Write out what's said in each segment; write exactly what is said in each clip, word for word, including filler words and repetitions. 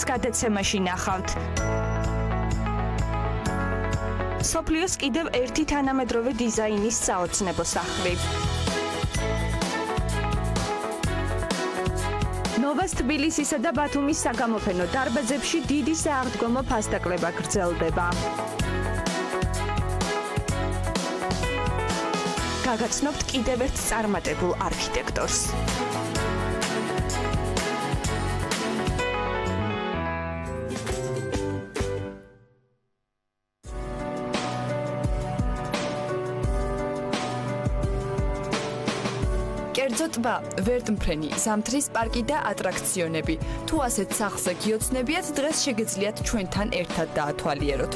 გადაცემაში ნახავთ. სოფლიოს კიდევ ერთი თანამედროვე დიზაინის საოცნებო სახლი. ნოვას თბილისისა და ბათუმის საგამოფენო დარბაზებში დიდი სააღდგომო ფასდაკლება გრძელდება. გაგაცნობთ კიდევ ერთ წარმატებულ არქიტექტორს. კერძო ტბა, ვერტმფრენი, ზამთრის პარკი და ატრაქციონები. თუ ასეთ სახლზე გიოცნებიათ, დღეს შეგეძლიათ ჩვენთან ერთად დაათვალიეროთ.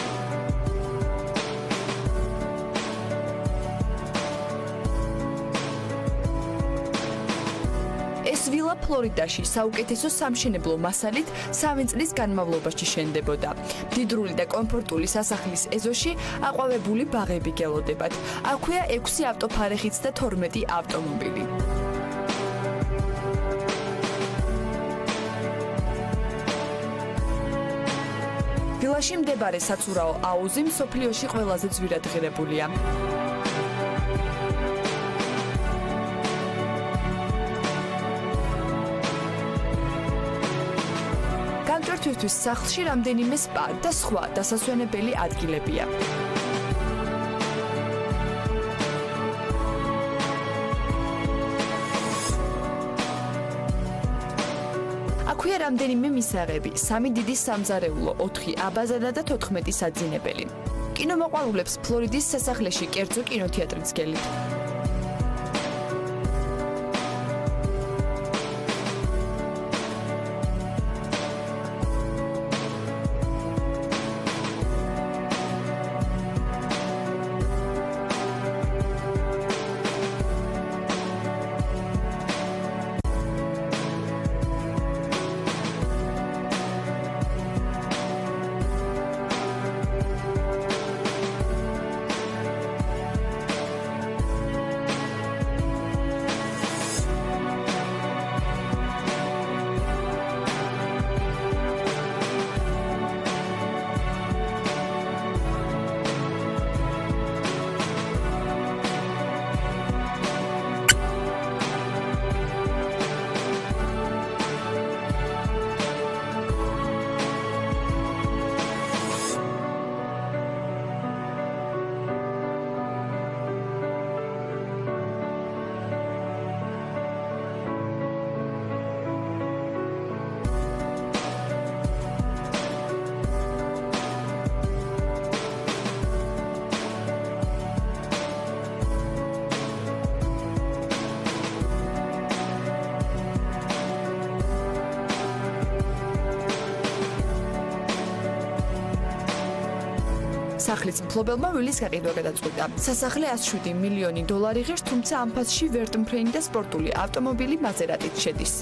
ეს ვილა ფლორიდაში საუკეთესო სამშენებლო მასალით სამი წლის განმავლობაში შენდებოდა. მდიდრული და კომფორტული სასახლის ეზოში აყვავებული ბაღები გელოდებათ. აქვეა ექვსი ავტოფარეხიც და თორმეტი ავტომობილი. ვილაში მდებარე საცურაო აუზი მსოფლიოში ყველაზე ძვირადღირებულია. გამჭვირთვისთვის სახლში რამდენიმე სპა და სხვა დასასვენებელი ადგილებია. აქვეა რამდენიმე მისაღები, სამი დიდი სამზარეულო, ოთხი აბაზადა და თოთხმეტი საძინებელი. კინომოყვარულებს ფლორიდის სასახლეში კერძო კინოთეატრიც გელით. სახლის მფლობელმა ვილის გაყიდვა გადაწყვიტა. სასახლე ათს შვიდი მილიონი დოლარი ღირს, თუმცა ამ ფასში ვერტმფრენი და სპორტული ავტომობილი მაზერატით შედის.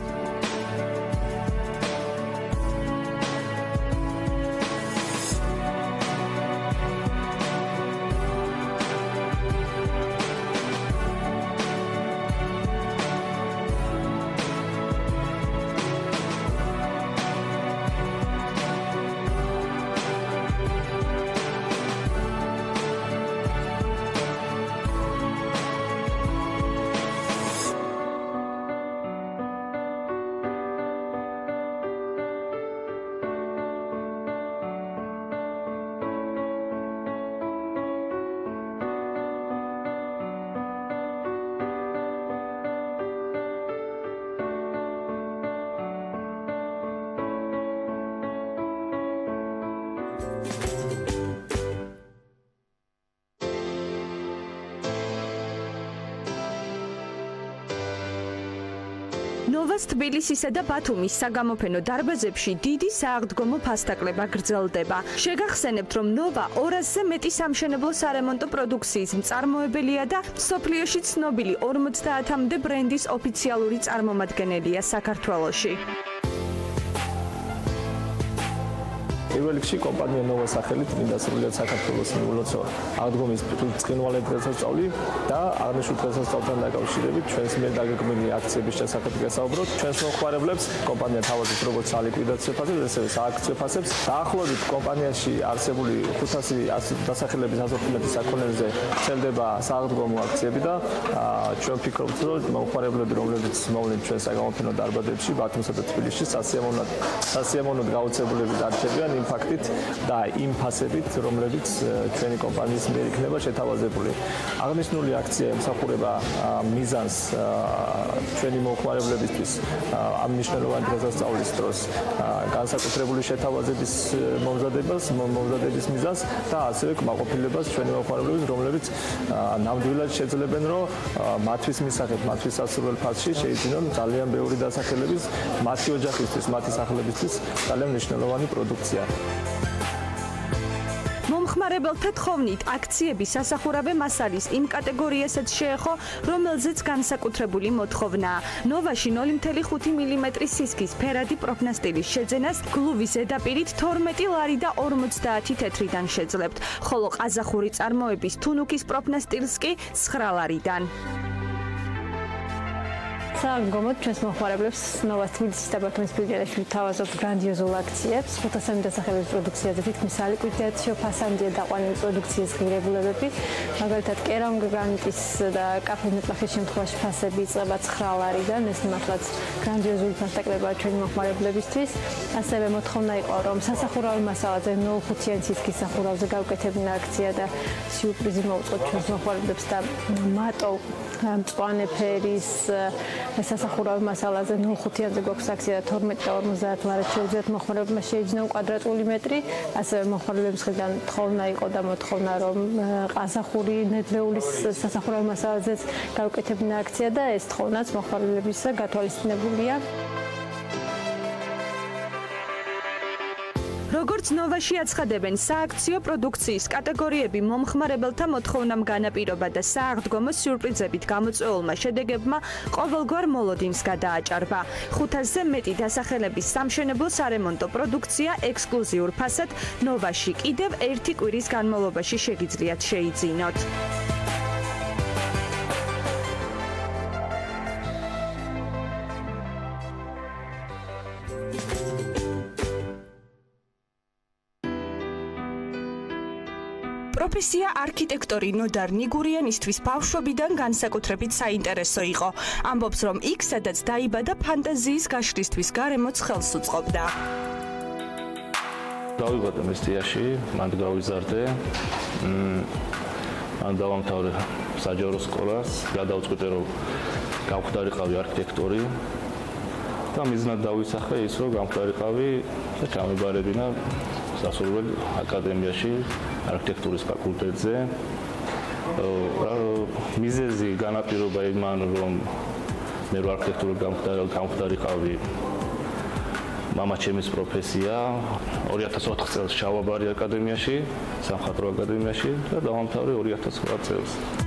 ნოვას თბილისისა და ბათუმის საგამოფენო დარბაზებში დიდი სააღდგომო ფასდაკლება გრძელდება. შეგახსენებთ, რომ ნოვა ორ ათასზე მეტი სამშენებლო სარემონტო პროდუქციის მწარმოებელია და მსოფლიოში ცნობილი ორმოცდაათამდე ბრენდის ოფიციალური წარმომადგენელია საქართველოში. პირველ რიგში კომპანია ნოვა სახელით მინდა სრულიად საქართველოს მიულოცო აღდგომის ბრწყინვალე დღესასწაული და აღნიშნულ დღესასწაულთან დაკავშირებით ჩვენს მიერ დაგეგმილი აქციების შესახებ გესაუბროთ. ჩვენს მომხმარებლებს კომპანია თავაზობს როგორც სალიკვიდაციო ფასებს, ასევე სააქციო ფასებს. დაახლოებით კომპანიაში არსებული ხუთასი დასახელების ასორტიმენტის საქონელზე ვრცელდება სააღდგომო აქციები და ჩვენ ვფიქრობთ, რომ მომხმარებლები, რომლებიც მოვლენ ჩვენ საგამოფენო დარბაზებში, ბათუმსა და თბილისში სასიამოვნოდ სასიამოვნოდ გაუცებულები დარჩებიან იმ ფაქტით და იმ ფასებით, რომლებიც ჩვენი კომპანიის მიერ იქნება შეთავაზებული. აღნიშნული აქცია ემსახურება მიზანს ჩვენი მომხმარებლებისთვის ამ მნიშვნელოვანი დღესასწაულის დროს განსაკუთრებული შეთავაზების მომზადებას, მომზადების მიზანს და ასევე კმაყოფილებას ჩვენი მომხმარებლების, რომლებიც ნამდვილად შეძლებენ, რომ მათთვის მისაღებ, მათთვის სასურველ ფასში შეიძინონ ძალიან ბევრი დასახელების, მათი ოჯახისთვის, მათი სახლებისთვის ძალიან მნიშვნელოვანი პროდუქცია. მომხმარებელთა თხოვნით აქციები სასახურავე მასალის იმ კატეგორიასაც შეეხო, რომელზეც განსაკუთრებული მოთხოვნაა. ნოვაში ნული კoma ხუთი მილიმეტრის სისქის ფერადი პროფნასტილის შეძენას გლუვის ზედაპირით თორმეტი ლარი და ორმოცდაათი თეთრიდან შეძლებთ, ხოლო ყაზახური წარმოების თუნუქის პროფნასტილს კი ცხრა ლარიდან. საგამოთ ჩვენს მომხმარებლებს ნოვას თბილისის და ბათუმის ფილიალებში ვთავაზობთ გრანდიოზულ აქციებს. ხუთასამი დასახელების პროდუქციაზე თითქმის სალიკვიდაციო ფასამდეა დაყვანილი პროდუქციის ღირებულებები. მაგალითად, კერამგრანიტის და კაფე-მეტლახის შემთხვევაში ფასები იწყება ცხრა ლარიდან. ეს მართლაც გრანდიოზული ფასტაკლებაა ჩვენი მომხმარებლებისთვის. ასევე მოთხოვნა იყო, რომ სასახურავი მასალაზე ნულ კომა ხუთიანი სისქის სახურავზე გავკეთებინა აქცია და სიურპრიზი მოუწყოთ ჩვენს მომხმარებლებს და მატო მწვანე ფერის სასახურავი მასალაზე ნული კომა ხუთიანზე გვაქვს აქცია და თორმეტი და ორმოცდაათი ლარით შეუძლიათ მომხმარებლებმა შეიძინონ კვადრატული მეტრი. ასევე მომხმარებლების მხრიდან თხოვნა იყო და მოთხოვნა, რომ ყაზახური ნედლეულის სასახურავი მასალაზეც გავკეთებინა აქცია და ეს თხოვნაც მომხმარებლებისა გათვალისწინებულია. როგორც ნოვაში აცხადებენ, სააქციო პროდუქციის კატეგორიები მომხმარებელთა მოთხოვნამ განაპირობა და სააღდგომო სიურპრიზებით გამოწვეულმა შედეგებმა ყოველგვარ მოლოდინს გადააჭარბა. ხუთასზე მეტი დასახელების სამშენებლო სარემონტო პროდუქცია ექსკლუზიურ ფასად ნოვაში კიდევ ერთი კვირის განმავლობაში შეგიძლიათ შეიძინოთ. პროფესია არქიტექტორი ნოდარ ნიგურიანისთვის ბავშვობიდან განსაკუთრებით საინტერესო იყო. ამბობს, რომ იქ, სადაც დაიბადა, ფანტაზიის გაშლისთვის გარემოც ხელს უწყობდა. დავიბადე მესტიაში, მან გავიზარდე. მან დავამთავრე საჯარო სკოლას, გადავწყვიტე, რომ გავხდარიყავი არქიტექტორი და მიზნად დავისახე ის, რომ გამხდარიყავი და ჩამებარებინა სასურველ აკადემიაში არქიტექტურის ფაკულტეტზე. მიზეზი განაპირობა იმან, რომ მე რო არქიტექტურულ გამხდარიყავი, მამაჩემის პროფესია, ორი ათას ოთხ წელს ჩავაბარე აკადემიაში, სამხატვრო აკადემიაში და დავამთავრე ორი ათას ოთხ წელს.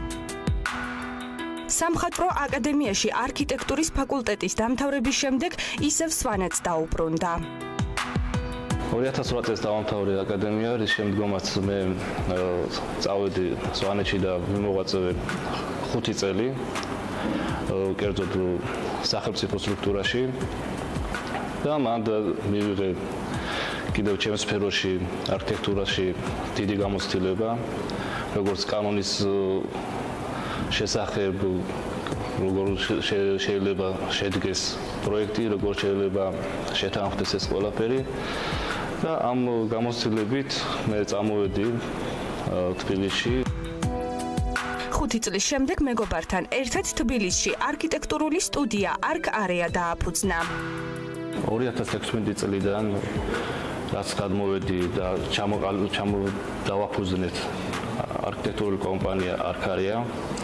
სამხატვრო აკადემიაში არქიტექტურის ფაკულტეტის დამთავრების შემდეგ ისევ სვანეთს დაუბრუნდა. ორი ათას ოთხ წელს დავამთავრე აკადემია, რის შემდგომაც მე წავედი სვანეთში და მიმოვაწევე ხუთი წელი, კერძოდ სახელმწიფო სტრუქტურაში და მან მივიღე კიდევ ჩემს სფეროში, არქიტექტურაში დიდი გამოცდილება, როგორც კანონის შესახებ, როგორ შეიძლება შედგეს პროექტი, როგორ შეიძლება შეთანხმდეს ეს ყველაფერი. და ამ გამოცდილებით მე წამოვედი თბილისში. ხუთი წლის შემდეგ მეგობართან ერთად თბილისში არქიტექტურული სტუდია Arc Area დააფუძნა. ორი ათას ექვსმეტი წლიდან რაც გადმოვედი და ჩამოვაფუძნეთ არქიტექტურული კომპანია Arc Area.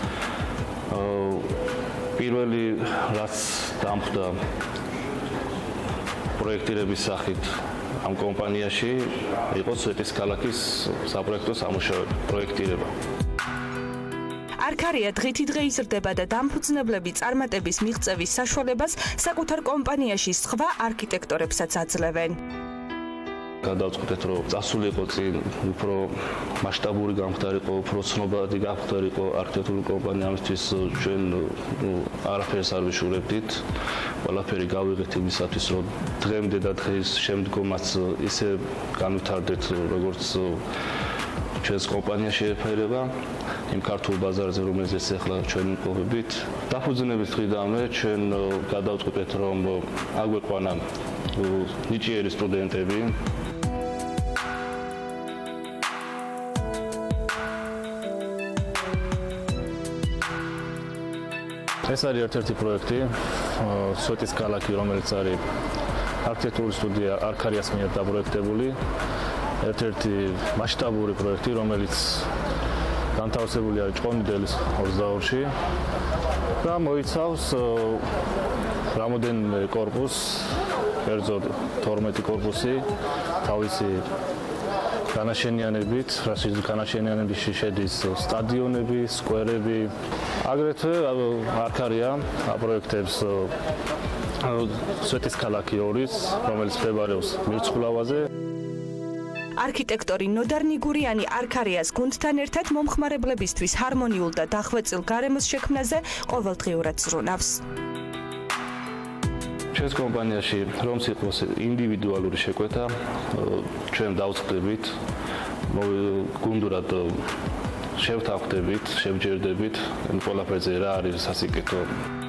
პირველი რაც დამხდა პროექტირების სახით ამ კომპანიაში იყო სვეტის ქალაქის საპროექტო სამუშაოები, პროექტირება. Arc Area დღითი დღე იზრდება და დამფუძნებლები წარმატების მიღწევის საშუალებას საკუთარ კომპანიაში სხვა არქიტექტორებსაც აძლევენ. გადავწყვეტეთ, რომ წასულიყო წინ უფრო მასშტაბური გამხდარიყო, უფრო ცნობადი გამხდარიყო არქიტექტურული კომპანია, ამისთვის ჩვენ არაფერს არ ვიშურებდით. ყველაფერი გავიღეთ იმისათვის, რომ დღემდე და დღის შემდგომაც ისე განვითარდეთ, როგორც ჩვენს კომპანიაში ეფერება იმ ქართულ ბაზარზე, რომელზეც ახლა ჩვენ მყოფებით. დაფუძნების დღიდანვე ჩვენ გადავწყვეტეთ, რომ აგვეყვანა ნიჭიერი სტუდენტები. ეს არის ერთ-ერთი პროექტი, სვეტის ქალაქი, რომელიც არის არქიტექტურული სტუდია არქარიას მიერ დაპროექტებული. ერთ-ერთი მასშტაბური პროექტი, რომელიც განთავსებული არის ჭყონდიდის ოცდაორში და მოიცავს რამოდენიმე კორპუსს, კერძოდ თორმეტი კორპუსი, თავისი განაშენიანებით, რასაც განაშენიანებაში შედის სტადიონები, სკვერები. აგრეთვე არქარია აპროექტებს სვეტის ქალაქი ორის, რომელიც მდებარეობს მირცხულავაზე. არქიტექტორი ნოდარ ნიგურიანი არქარიას გუნდთან ერთად მომხმარებლებისთვის ჰარმონიულ და დახვეწილ გარემოს შექმნაზე ყოველდღიურად ზრუნავს. ჩვენს კომპანიაში რომც იყოს ინდივიდუალური შეკვეთა, ჩვენ დავწყდებით, გუნდურად შევთანხმდებით, შევჯერდებით, ყველაფერზე რა არის სასიკეთო.